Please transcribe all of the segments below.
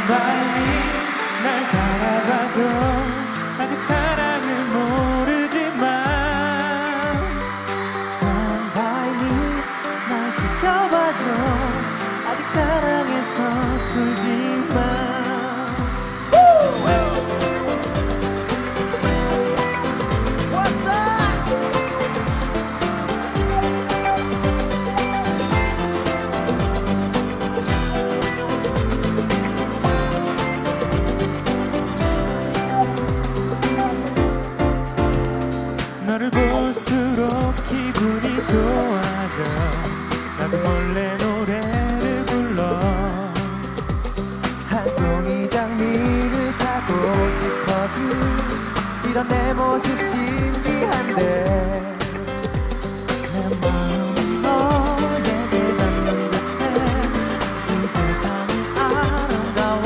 by me 날 바라봐줘 아직 사랑을 모르지만 Stand by me 날 지켜봐줘 아직 사랑에 서툴지만 너를 볼수록 기분이 좋아져 나도 몰래 노래를 불러 한 송이 장미를 사고 싶어진 이런 내 모습 신기한데 내 마음은 너에게 닿는 듯해 이 세상이 아름다워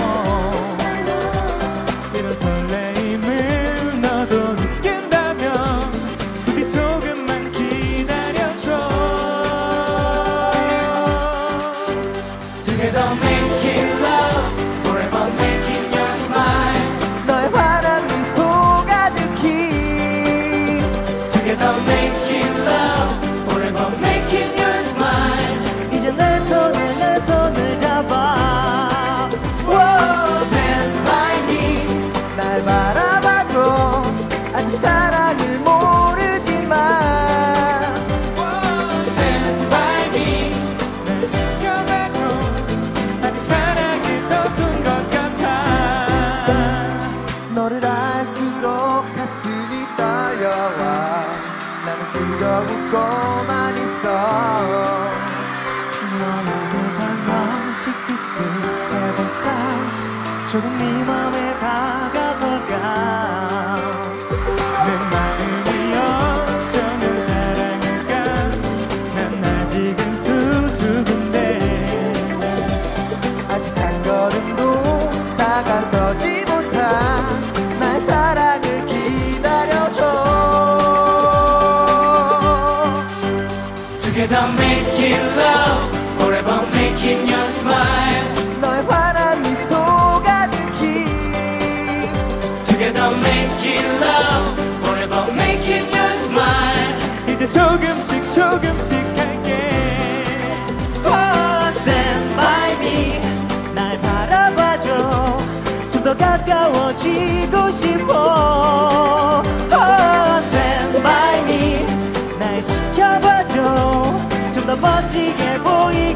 이런 설레임을 너도 느낀다면 부디 조금만 기다려줘 Together making love Forever making your smile 너의 환한 미소 가득히 Together making love Forever making your smile 이제 내 손을 잡아 Stand by me 날 바라봐줘 아직 사랑을 모르지만 Stand by me 날 지켜봐줘 아직 사랑에 서툰 것 같아 너를 알수록 가슴이 떨려와 나는 그저 웃고만 있어 너에게 살며시 키스해볼까 조금 네 맘에 다가설까 내 마음이 어쩌면 사랑일까 난 아직은 수줍은데 아직 한 걸음도 다가서지 못한 나의 사랑을 기다려줘 Together making love Forever making your smile 너의 환한 미소 가득히 Together making love Forever making your smile 이제 조금씩 할게 Oh, stand by me 날 바라봐줘 좀 더 가까워지고 싶어 Oh, stand by me 날 지켜봐줘 좀 더 멋지게 보이게